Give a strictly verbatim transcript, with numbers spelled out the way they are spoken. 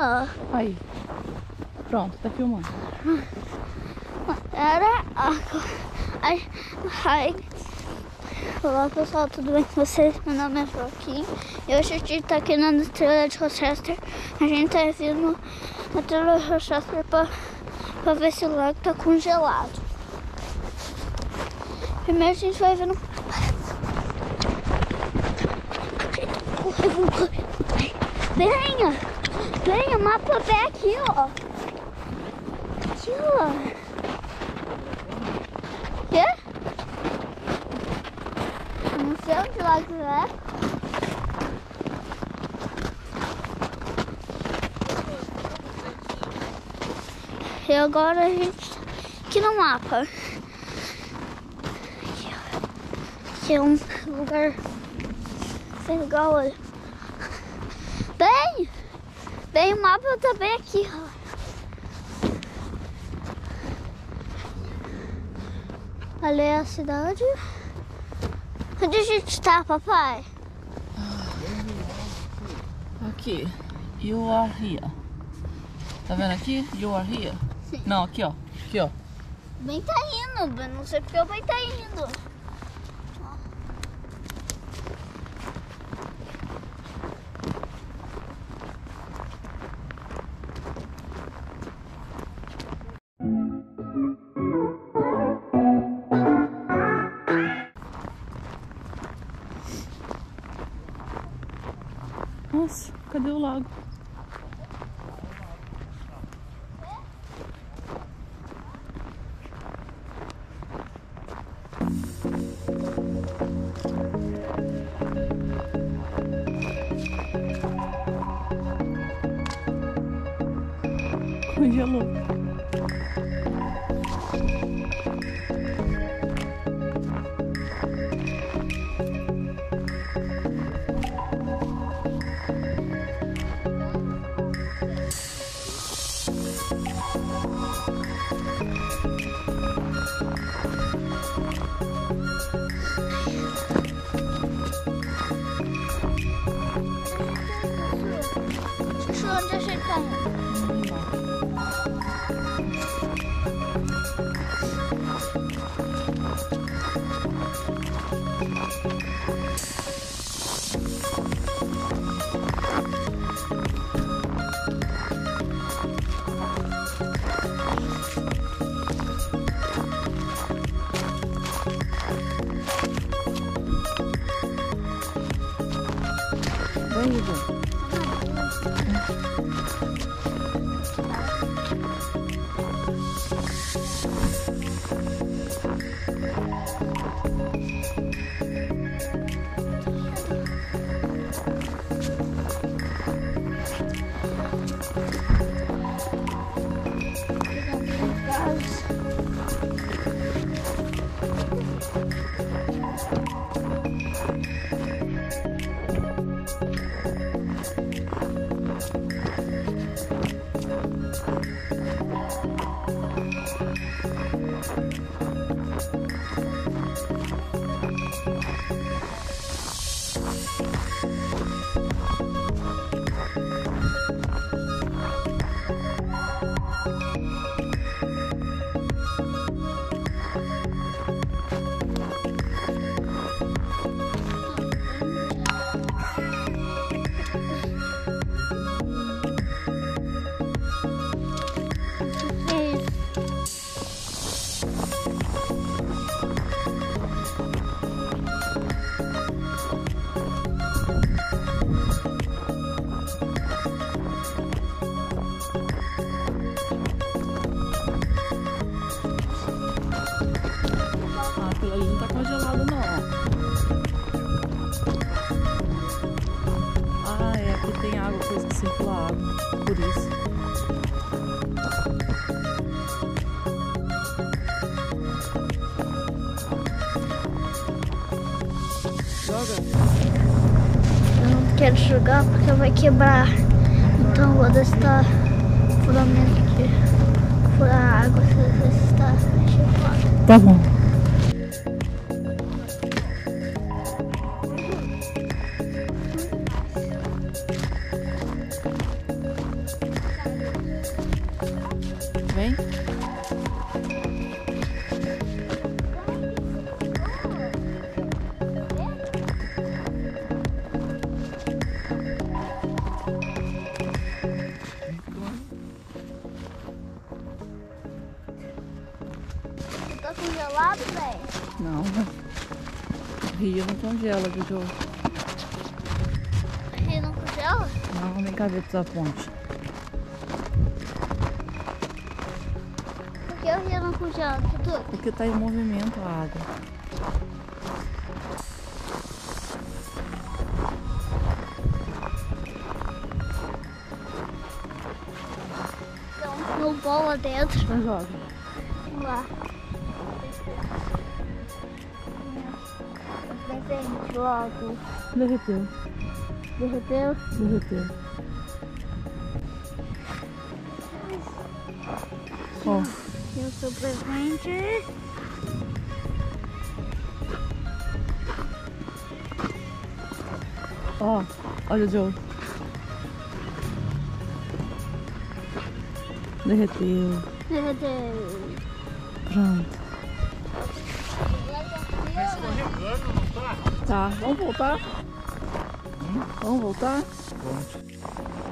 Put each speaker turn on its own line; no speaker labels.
Ah.
Aí. Pronto, tá filmando.
Era água. Ai, ai. Olá pessoal, tudo bem com vocês? Meu nome é Joaquim e hoje a gente tá aqui na trilha de Rochester. A gente tá vindo na trilha de Rochester pra, pra ver se o lago tá congelado. Primeiro a gente vai ver no... Corre, vamos correr. Venha! Venha, o mapa é aqui, ó. Aqui, ó. Quê? Eu não sei onde o lago é. E agora a gente aqui no mapa. Aqui, ó. Aqui é um lugar legal, olha. Bem, bem, o mapa tá bem aqui, ó. Ali é a cidade. Onde a gente tá, papai?
Aqui. You are here. Tá vendo aqui? You are here.
Sim.
Não, aqui ó. Aqui ó.
Bem tá indo, não sei porque o bem tá indo.
Nossa, cadê o lago? Congelou.
Chuchu, onde a gente tá indo?
Vem, Igor. Aquilo ali não tá congelado não. Ah, é, aqui tem água, coisa que circula água, por isso. Joga.
Eu não quero jogar porque vai quebrar. Então vou testar furamento aqui. Furar a água, se ver se está chegando.
Tá bom. Vem.
Tá congelado, velho?
Não, o rio não congela, Jojo.
O rio não congela?
Não, vem cá ver tua ponte.
Por que o rio não congela, Dudu?
Porque tá em movimento a água.
Tem um snowball lá dentro.
Então joga.
Vamos lá. Desenho de lago.
Derreteu.
Derreteu?
Derreteu. Ó.
E o seu presente.
Ó. Olha o Joe. Derreteu.
Derreteu.
Pronto. Tá, vamos voltar? Vamos voltar?
Vamos.